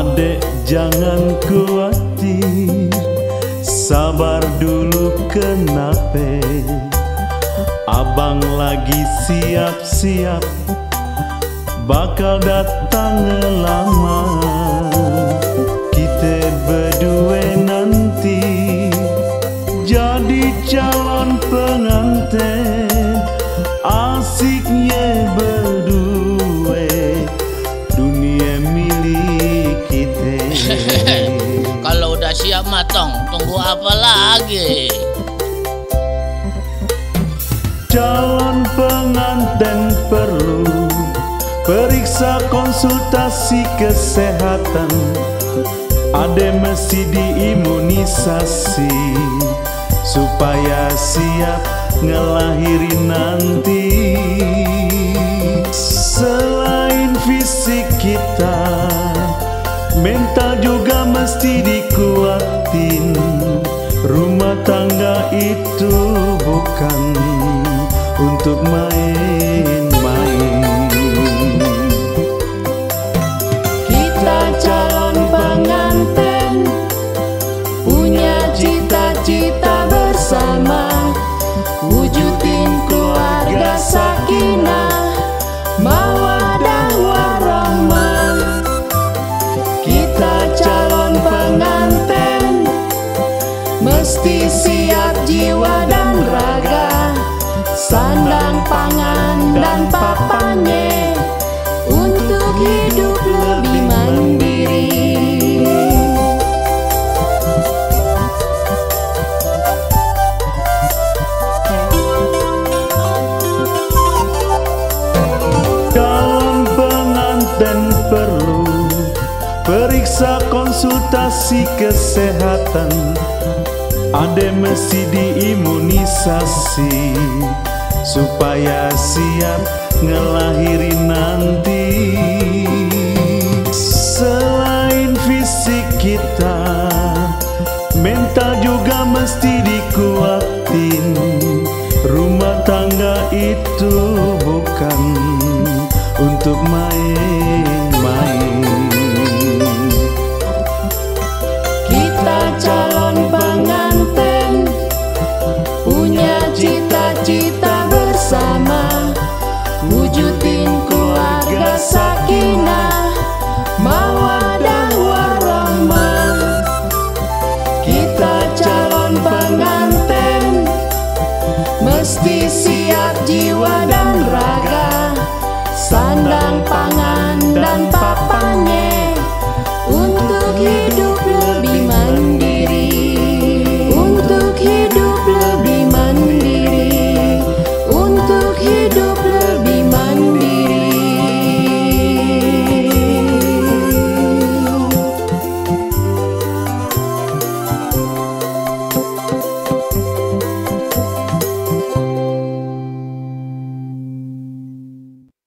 Adek jangan khawatir, sabar dulu kenape. Abang lagi siap-siap, bakal datang ngelamar. Kita berdua nanti jadi calon pengantin, asiknya berdua, dunia milik kita. Kalau udah siap matang, tunggu apa lagi? Calon pengantin perlu periksa konsultasi kesehatan. Ade mesti diimunisasi supaya siap ngelahirin nanti. Selain fisik kita, mental juga mesti dikuatin. Rumah tangga itu bukan untuk main-main. Kita calon pengantin punya cita-cita bersama, wujudin keluarga sakinah, mawaddah warahmah. Kita calon pengantin mesti siap jiwa dan raga, sandang pangan dan papannya untuk hidup lebih mandiri. Calon pengantin perlu periksa konsultasi kesehatan. Ade mesti diimunisasi supaya siap ngelahirin nanti. Selain fisik kita, mental juga mesti dikuatin. Rumah tangga itu bukan untuk main.